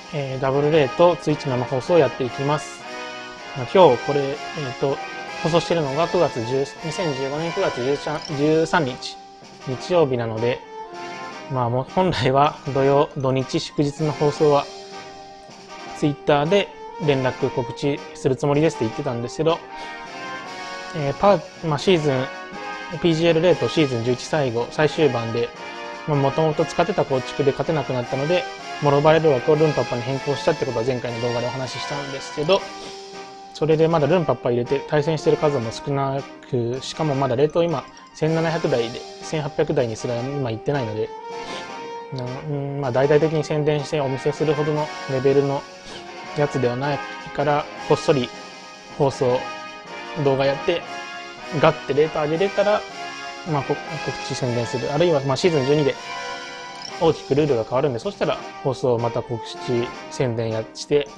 ダブルレイとツイッチ生放送をやっていきます。今日これ、放送しているのが2015年9月13日、日曜日なので、もう本来は土日祝日の放送はツイッターで連絡告知するつもりですって言ってたんですけど、シーズン PGL レートシーズン11最終盤で、もともと使ってた構築で勝てなくなったので、モロバレル枠をルンパッパに変更したってことは前回の動画でお話ししたんですけど、それでまだルンパッパ入れて対戦してる数も少なく、しかもまだレート今1700台で1800台にすら今行ってないので、大々的に宣伝してお見せするほどのレベルのやつではないから、こっそり放送動画やってガッてレート上げれたら、告知宣伝する、あるいはシーズン12で大きくルールが変わるんで、そしたら放送をまた告知宣伝して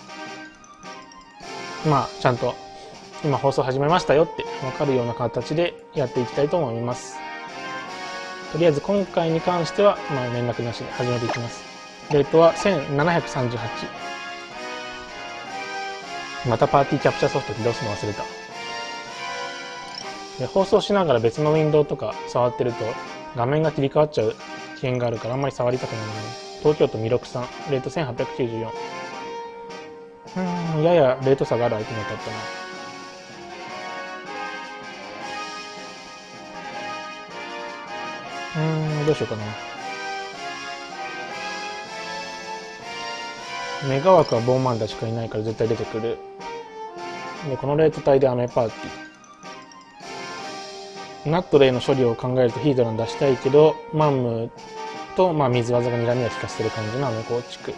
ちゃんと今放送始めましたよって分かるような形でやっていきたいと思います。とりあえず今回に関しては連絡なしで始めていきます。レートは1738。またパーティーキャプチャーソフト起動するの忘れた。で、放送しながら別のウィンドウとか触ってると画面が切り替わっちゃう危険があるからあんまり触りたくないので、東京都ミロクさん、レート1894。ややレート差がある相手に当たったな。どうしようかな。メガ枠はボーマンダしかいないから絶対出てくる。で、このレート帯でアメパーティー。ナットレイの処理を考えるとヒードラン出したいけど、マンムと水技が睨みを利かせてる感じのアメ構築。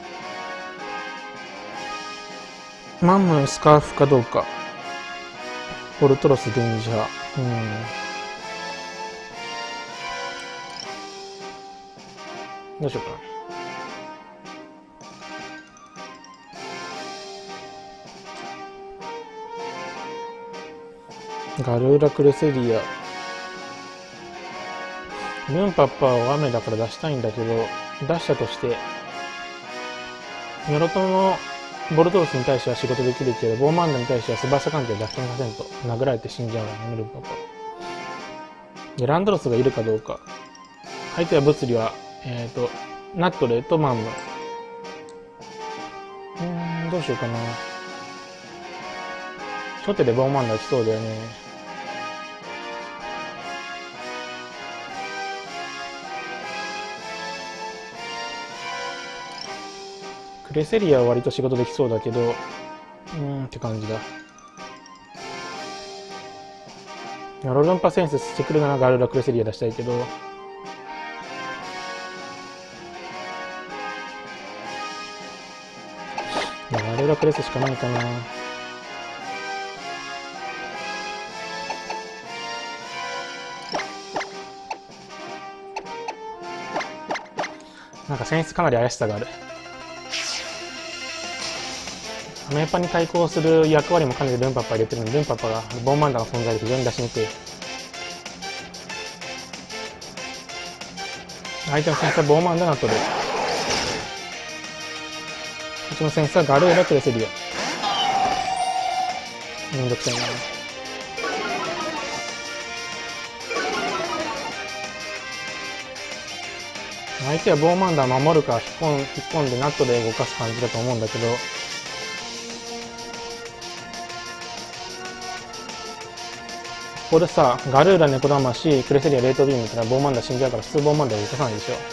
マンムスカーフかどうか。ポルトロスデンジャー。どうしようかな。ガルーラクレセリア。ルンパッパーを雨だから出したいんだけど、出したとして、ニョロトのボルトロスに対しては仕事できるけど、ボーマンダに対しては素早さ関係逆転させんと殴られて死んじゃうからね、ルンパッパー。で、ランドロスがいるかどうか。相手は物理は、ナットレイとマンム。どうしようかな。初手でボーマンダ打ちそうだよね。クレセリアは割と仕事できそうだけど、って感じだ。ヨロルンパセンスしてくるならガルーラクレセリア出したいけど、ガルーラクレセしかないかな。なんか選出かなり怪しさがある。アメパに対抗する役割もかなりルンパッパ入れてるので、ルンパッパがボーマンダの存在で非常に出しにくい。相手のセンスはボーマンダなとで、こっちのセンスはガルーラクレセリア。めんどくさいな。相手はボーマンダ守るか引っ込んでナットで動かす感じだと思うんだけど、ここでさ、ガルーラ、猫魂、クレセリア、レートビームってのはボーマンダ死んじゃうから普通ボーマンダ動かさないでしょ。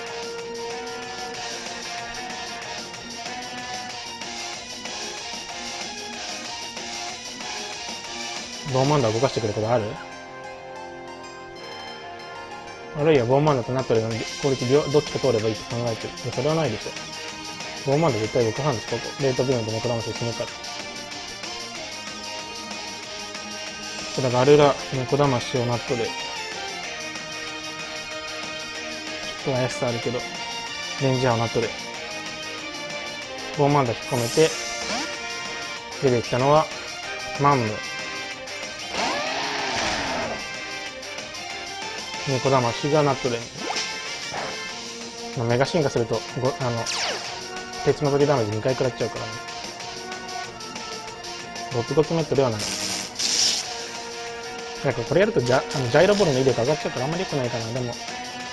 ボーマンダ動かしてくることある？あるいはボーマンダとナットレイの攻撃どっちか通ればいいって考えてる。それはないでしょ。ボーマンダ絶対動かさんです、ここ。レートビームと猫魂死ぬから。ただガルーラ、猫魂をナットで、ちょっと怪しさあるけど、レンジャーをナットで、ボーマンダ引っ込めて、出てきたのは、マンム。猫魂がナットで、メガ進化すると鉄の時ダメージ2回食らっちゃうからね。ゴツゴツメットではない。なんかこれやるとジャイロボールの威力上がっちゃうからあんまり良くないかな。でも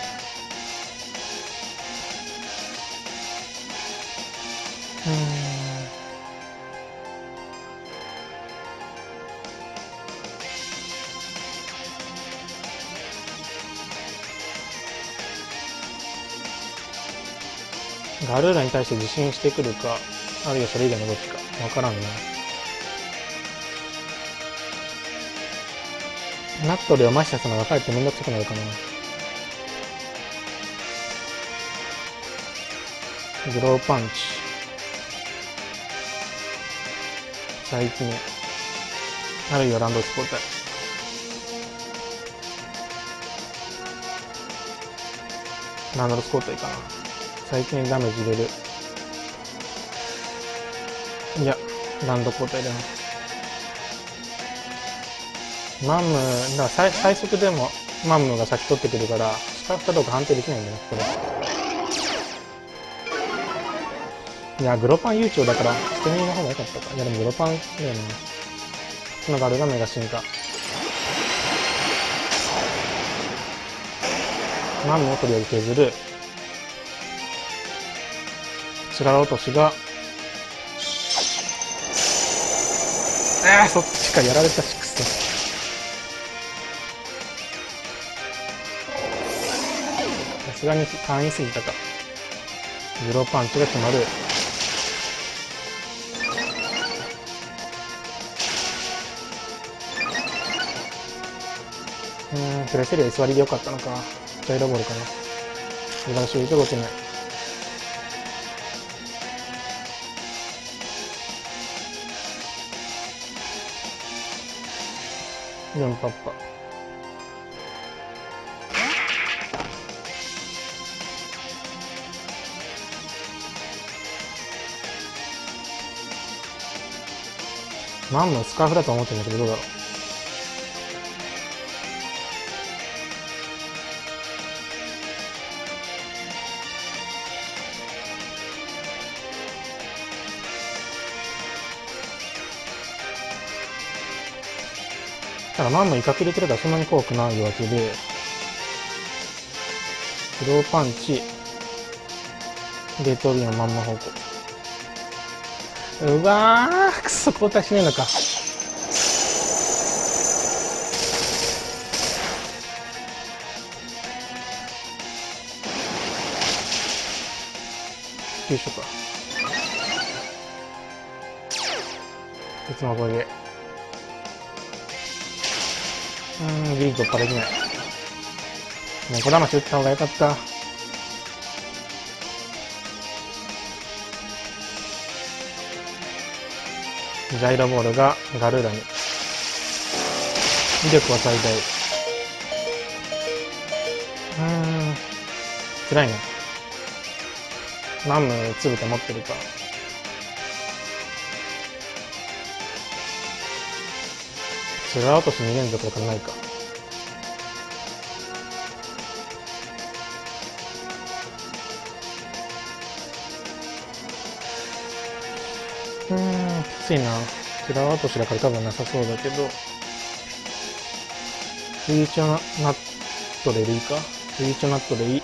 ガルーラに対して自信してくるか、あるいはそれ以外のどっちかわからんな。ナットでをマシャスのがかえってめんどくさくなるかな。グローパンチ。最近あるいはランドス交代。ランドス交代かな。最近ダメージ入れる。いや、ランド交代だな。マンム、だから最速でもマンムが先取ってくるから、スカーフかどうか判定できないんだよ、これ。いや、グロパン悠長だから、捨て身の方が良かったか。いや、でもグロパンだよね。このガルガメが進化。マンムをとりあえず削る。力落としが、そっちか、やられたしくそ。さすがに単位すぎたか。グローパンチが決まる。プレセリア居座りでよかったのか。ジャイロボールかな。素晴らしいと動けない。4パッパ。マンのスカーフだと思ってるんだけど、どうだろう。ただマンの威嚇入れてるからそんなに怖くないわけで、グローパンチ、ゲートビーのまんま方向。うわー、くそ、交代しねえのか。よいしょか。鉄の声で。ギリ突破できない。猫騙し打った方がよかった。ジャイロボールがガルーラに。威力は最大。辛いね。マンムつぶて持ってるか。面落とし2連続とかないか。きついな。面落としだから多分なさそうだけど。フューチャーナットでいいか。フューチャーナットでいい。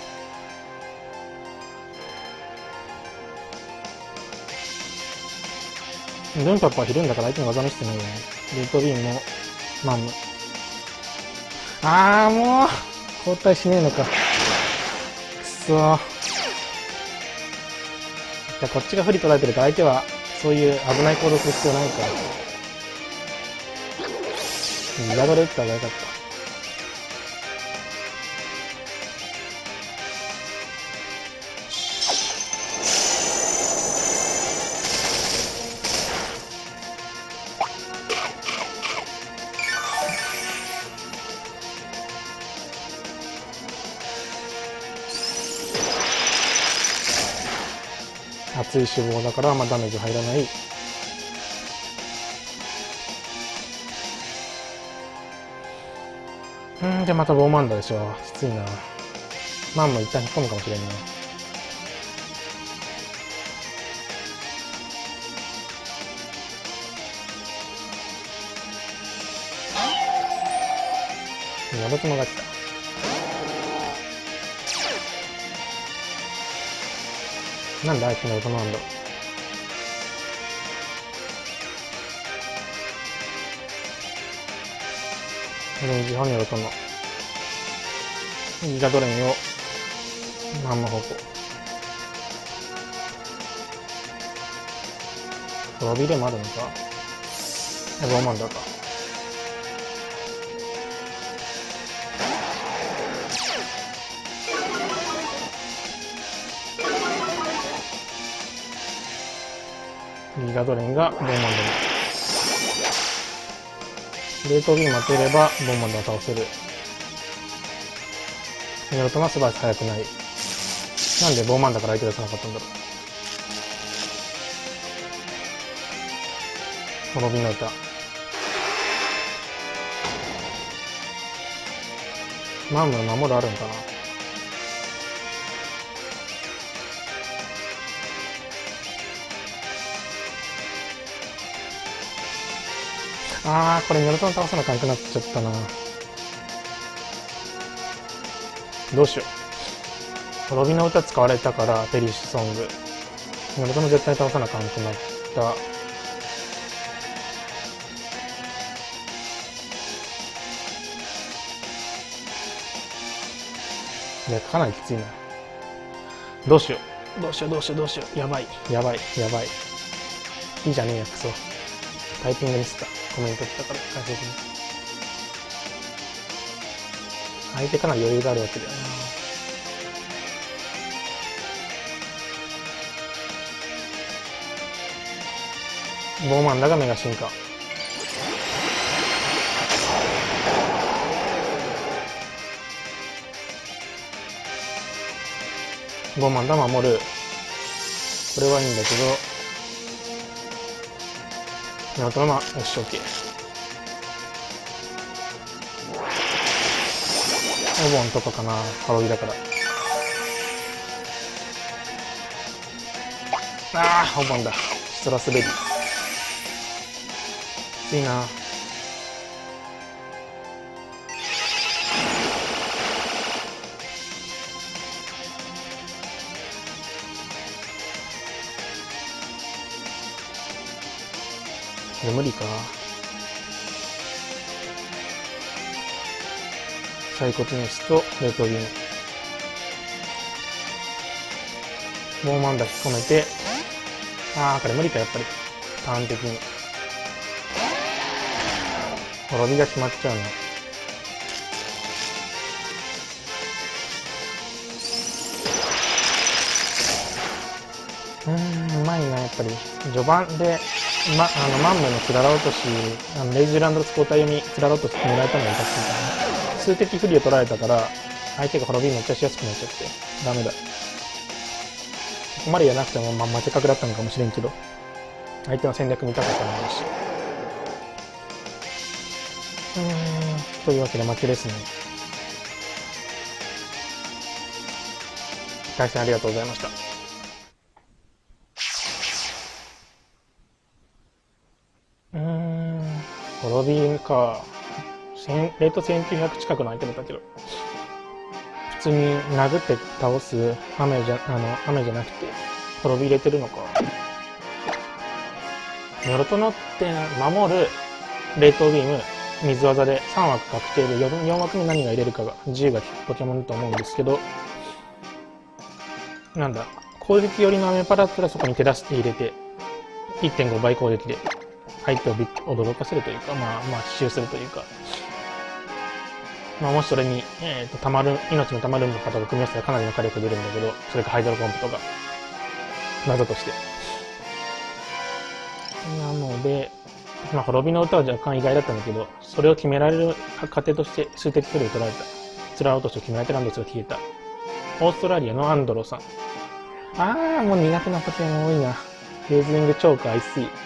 ルンパップはひるんだから相手の技見せてないよね。レッドビームも、マンム。もう交代しねえのか。くそー。じゃあこっちが不利取られてるから相手はそういう危ない行動する必要ないから。嫌がる打った方がよかった。熱い脂肪だからあんまダメージ入らない。でまたボーマンダでしょ。きついな。マンも一旦引っ込むかもしれんな。 ナルトの勝ちだ。なんで相手ナルトなんだろう。レンジホナルトのギガドレインをまんま方向。ロビーでもあるのか。ボーマンダーか。ギガドレインがボーマンダー。冷凍ビーム当てればボーマンダーを倒せる。ナルトの素早く速くない。なんでボーマンダーから相手出さなかったんだろう。ロビーの歌。マンムの守るあるんかな。これナルトの倒さなあかんくなっちゃったな。どうしよう。ロビの歌使われたからペリッシュソング。ナルトも絶対倒さなあかんくなった。いや、かなりきついな。どうしよう。どうしよう。やばい。いいじゃねえや、クソ。タイピングミスった。コメント来たから、解説に。相手かなり余裕があるわけだよな。ボーマンダがメガ進化。ボーマンダ守る。これはいいんだけど、ナルトのまま、よし、OK。オボンとかかな、ハロウィだから。オボンだ。ストラスベリー。きついな。これ無理か。サイコティネスとレートビーム。ボーマンダ引き込めて、これ無理か、やっぱり。ターン的に。ロビが決まっちゃうな。うまいな、やっぱり。序盤で、マンムのつらら落とし、レイジランドの交代読み、つらら落とし決められたのが痛くてたね。数的不利を取られたから、相手が滅びめっちゃしやすくなっちゃって、ダメだ。ここまでやらなくても、負け確だったのかもしれんけど、相手の戦略見たかったのもあるし。というわけで負けですね。対戦ありがとうございました。滅びか。レート1900近くの相手だったけど、普通に殴って倒す雨じゃなくて、滅び入れてるのか。ナルトのって守る、冷凍ビーム、水技で3枠確定で 4枠に何が入れるかが自由が利くポケモンだと思うんですけど、なんだ、攻撃寄りのアメパだったらそこに手出して入れて、1.5 倍攻撃で相手を驚かせるというか、奇襲するというか、もしそれに、命のたまるんパとか組み合わせたらかなりの火力出るんだけど、それかハイドロポンプとか、謎として。なので、滅びの歌は若干意外だったんだけど、それを決められる過程として数的距離を取られた。つら落としを決められてランドスが消えた。オーストラリアのアンドロさん。もう苦手なポケモン多いな。レーズリングチョーク、アイスイ。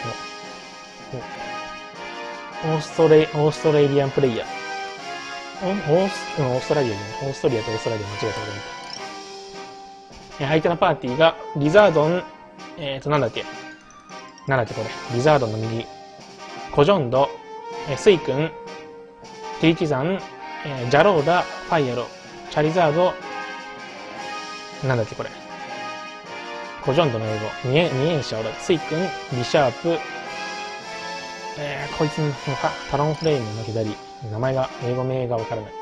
オーストラリアンプレイヤー。オーストラリアね。オーストリアとオーストラリア間違えたこと見た。相手のパーティーが、リザードン、なんだっけこれ。リザードンの右。コジョンド、スイ君、ティリチザン、 ジャローダ、ファイアロ、チャリザード、なんだっけこれ。コジョンドの英語。ミエンシャオだ。ツイ君、リシャープ、こいつのタロンフレームの左。名前が、英語名がわからない。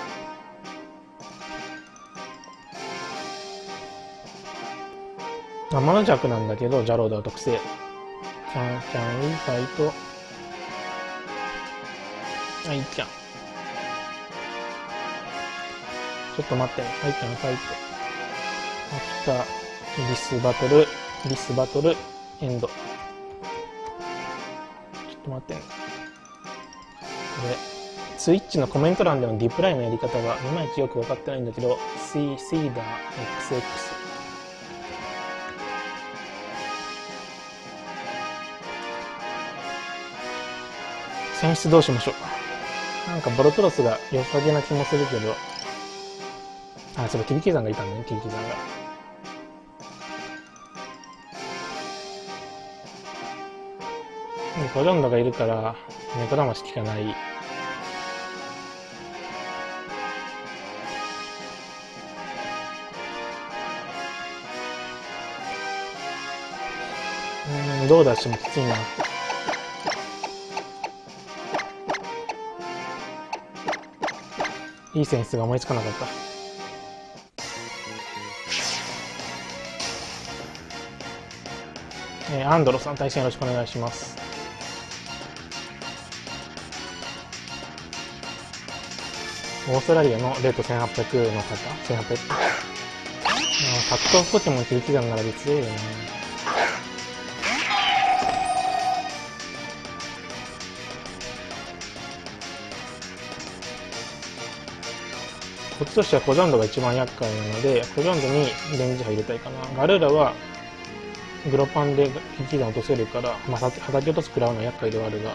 天の弱なんだけど、ジャローダは特性。キャン、ウィファイト。はい、キャン。ちょっと待ってね。はい、キャン、ファイト。アフター、ディスバトル、エンド。ちょっと待ってね。これ、ツイッチのコメント欄でのディプライのやり方がいまいちよくわかってないんだけど、シーダー XX。選出どうしましょう。なんかボロトロスが良さげな気もするけど、あ、それ切り刻んがいたんだね、切り刻んが。コジョンドがいるから、猫だまし効かない。どう出してもきついな。いいセンスが思いつかなかった。アンドロさん、対戦よろしくお願いします。オーストラリアのレート1800の方 ?1800? 格闘ポケモン切り刻んなら別でいいよね。こっちとしてはコジョンドが一番厄介なので、コジョンドにレンジ波入れたいかな。ガルーラはグロパンで切り刻ん落とせるから、まあ、叩き落とす食らうのは厄介ではあるが、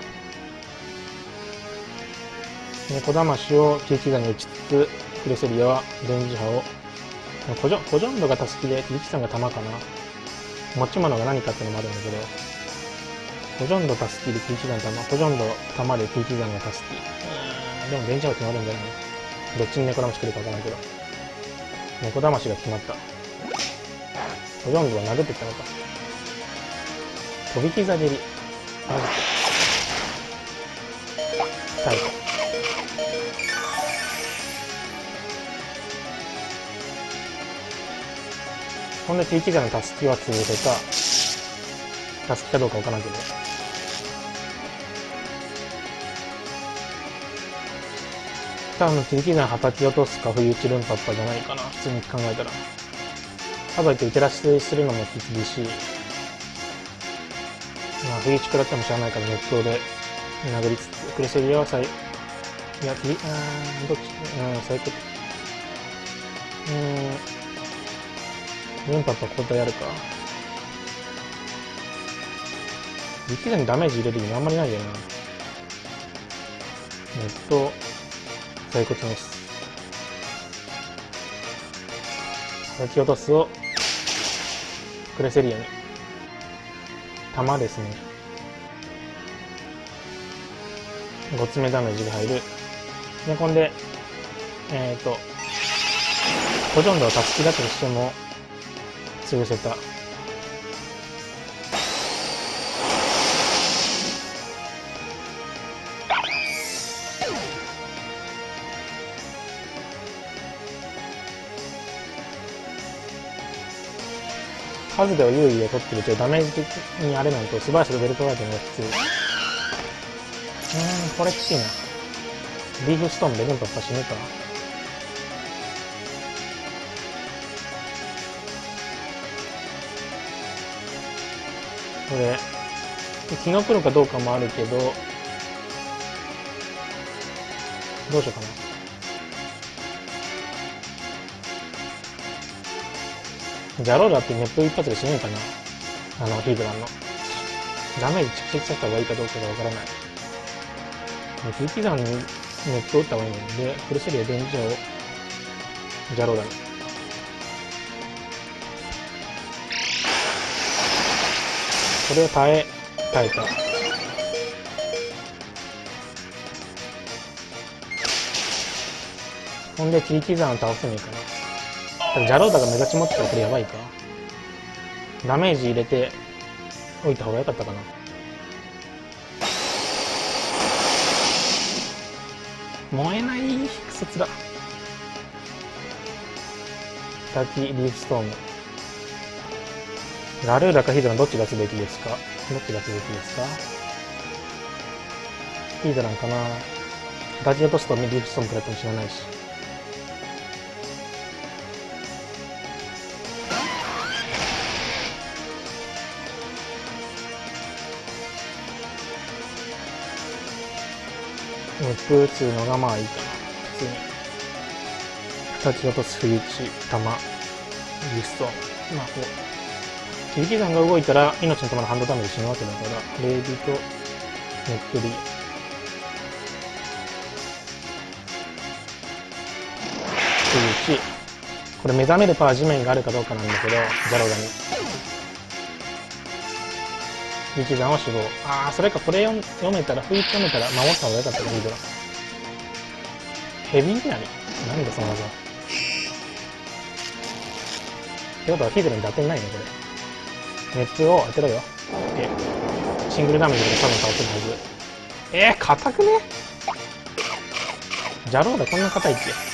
猫だましを切り刻んに打ちつつ、クレセリアはレンジ波を、コジョンドがタスキで切り刻んが弾かな。持ち物が何かってのもあるんだけど、コジョンドタスキで切り刻ん弾、コジョンド弾で切り刻んがタスキ。でもレンジ波決まるんじゃないの？どっちに猫だまし来るかわからんけど。猫だましが決まった。コジョンドは殴ってきたのか。飛び膝蹴り。マジで。最後。ほんで、切り刻んのタスキは潰せた。タスキかどうかわからんけど。多分切り刻ん叩き落とすか不意打ちルンパッパじゃないかな。普通に考えたら。かといって受け出しするのも厳しい。まあ、不意打ち食らってもしゃあないから熱湯で殴りつつ、クレセリアは最、いや、どっち、最高。ルンパッパ交代やるか。力にダメージ入れる意味あんまりないよな。最骨メス。叩き落とすを、クレセリアに。弾ですね。5つ目ダメージが入る。で、こんで、コジョンドをタスキだとしても、潰せた。数では優位を取ってるけど、ダメージ的にあれなんと素早さとベルトライトのがきつい。これきついな。リーフストーンでルン突破しねえか。これ、気の来るかどうかもあるけど、どうしようかな。ジャローラって熱風一発で死ぬのかな、ヒードランの。ダメージ直接さった方がいいかどうかがわからない。切り刻んに熱風打った方がいいので、クルセリア電磁波をジャローラに。これを耐えた。 ほんで切り刻ん倒せねえかな。ただジャローダが目立ち持ってたらこれやばいか。ダメージ入れておいた方が良かったかな。燃えない、クソつら。滝、リーフストーム。ガルーラかヒドランどっち出すべきですか？どっち出すべきですか？ヒドランかな。滝落とすとリーフストームくらっても知らないし。熱風打つのがまあいいかな。普通に。叩き落とす不意打ち、弾、リスト、魔法。切り刻が動いたら命の玉のハンドダメージ死ぬわけだから、レイビとネップリ。不意打ち。これ目覚めるパワー地面があるかどうかなんだけど、ジャローダに。力弾を死亡。それかこれ読めたら、不意打ち読めたら守った方が良かったか、ヒードラ。ヘビーになる。なんだその技。ってことはヒードラに打点ないね、これ。熱風を当てろよ。シングルダメージで多分倒せるはず。硬くね？ジャローダこんな硬いっ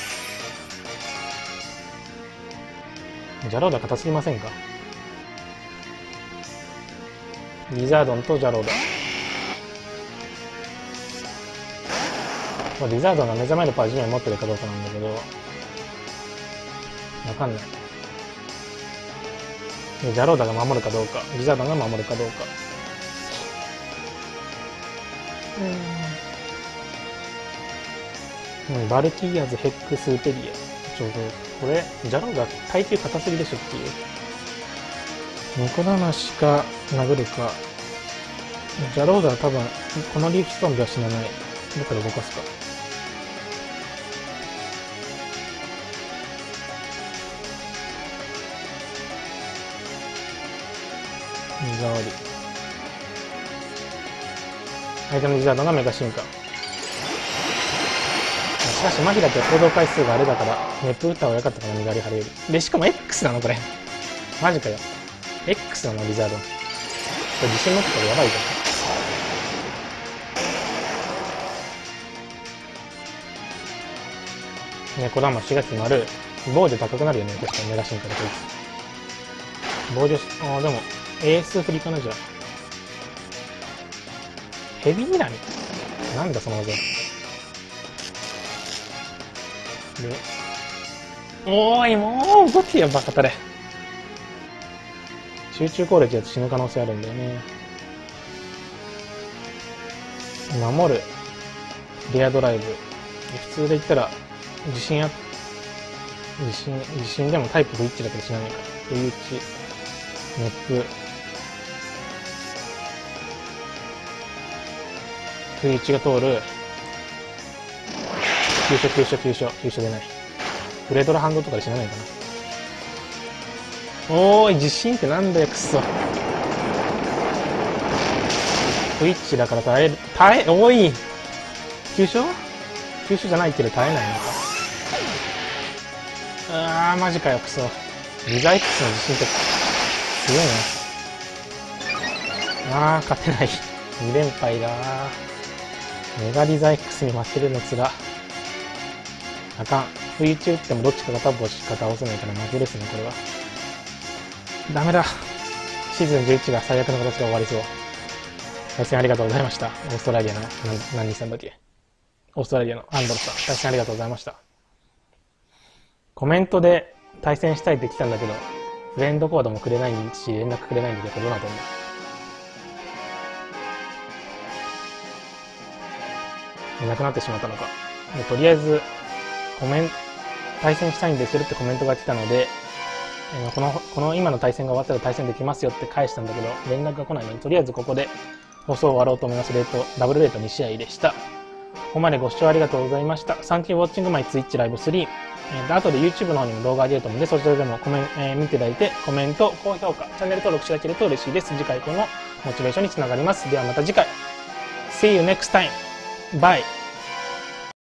け？ジャローダ硬すぎませんか？リザードンとジャローダ。リザードンが目覚めるパワー地面持ってるかどうかなんだけど、わかんない。ジャローダが守るかどうか、リザードンが守るかどうか。バルキーアズ、ヘックス、テリア。これ、ジャローダ耐久硬すぎでしょっていう。猫魂か殴るか。ジャローダは多分、このリーフストーンでは死なない。どっかで動かすか。身代わり。相手のリザードがメガ進化。しかし、マヒラって行動回数があれだから、熱風打った方が良かったかな、身代わり張るより。で、しかも X なのこれ。マジかよ。X なのリザードン。これ自信持ってたらやばいじゃん。猫魂が決まる。防御高くなるよね、確かにメガ進化でこいつ。防御でも、エース振りかなじゃあ。ヘビーラミなんだその技。で、もう動けよ、バカタレ。集中攻撃だと死ぬ可能性あるんだよね。守る。レアドライブ。普通で言ったら、地震でもタイプ不一致だから死なないから。不意打ち。熱風。不意打ちが通る。急所出ない。ブレードラハンドとかで死なないかな。地震ってなんだよ、くっそ。不一致だから耐え、急所じゃないけど耐えないのか。マジかよ、くそ。リザ X の地震って強いな。勝てない。2連敗だ。メガリザ X に負けるのつら。あかん。不意打ち打ってもどっちかがタブをしか倒せないから負けですね、これは。ダメだ。シーズン11が最悪の形で終わりそう。対戦ありがとうございました。オーストラリアの、何さんだっけ？オーストラリアのアンドロさん。対戦ありがとうございました。コメントで対戦したいって来たんだけど、フレンドコードもくれないし、連絡くれないんで、これどうなってんの？いなくなってしまったのか。でとりあえず、対戦したいんですよってコメントが来たので、この今の対戦が終わったら対戦できますよって返したんだけど、連絡が来ないので、とりあえずここで放送を終わろうと思います。ダブルレート2試合でした。ここまでご視聴ありがとうございました。Thank you for watching my Twitch Live 3。後で YouTube の方にも動画上げると思うので、そちらでも見ていただいて、コメント、高評価、チャンネル登録していただけると嬉しいです。次回以降のモチベーションにつながります。ではまた次回。See you next time. Bye.